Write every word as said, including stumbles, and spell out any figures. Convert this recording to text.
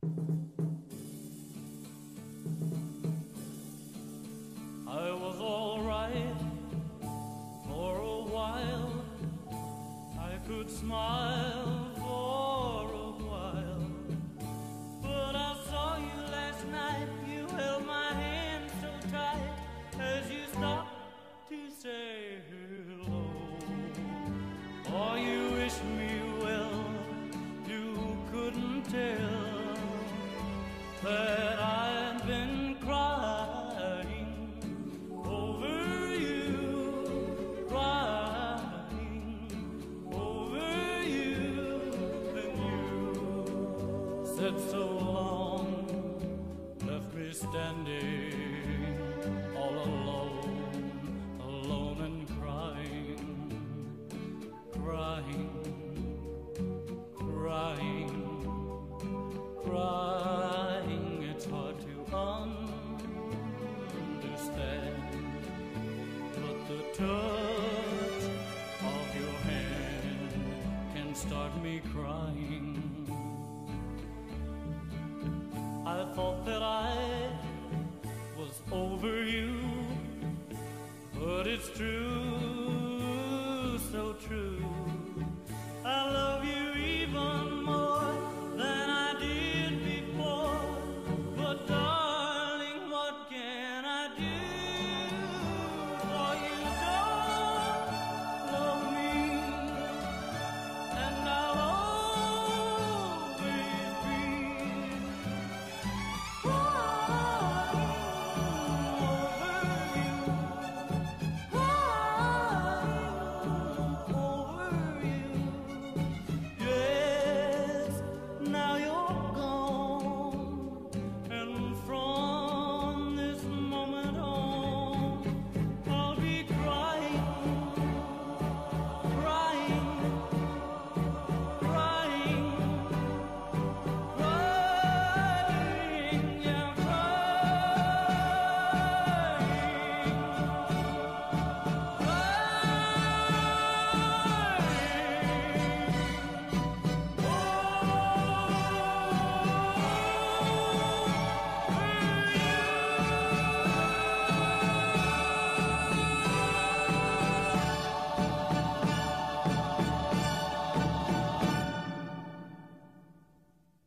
I was all right for a while. I could smile for a while. But I saw you last night. You held my hand so tight as you stopped to say hello. Oh, you wished me well. You couldn't tell that I'd been crying over you, crying over you. Then you said so long, left me standing all alone, alone and crying, crying, crying, crying. It's hard to understand, but the touch of your hand can start me crying. I thought that I was over you, but it's true,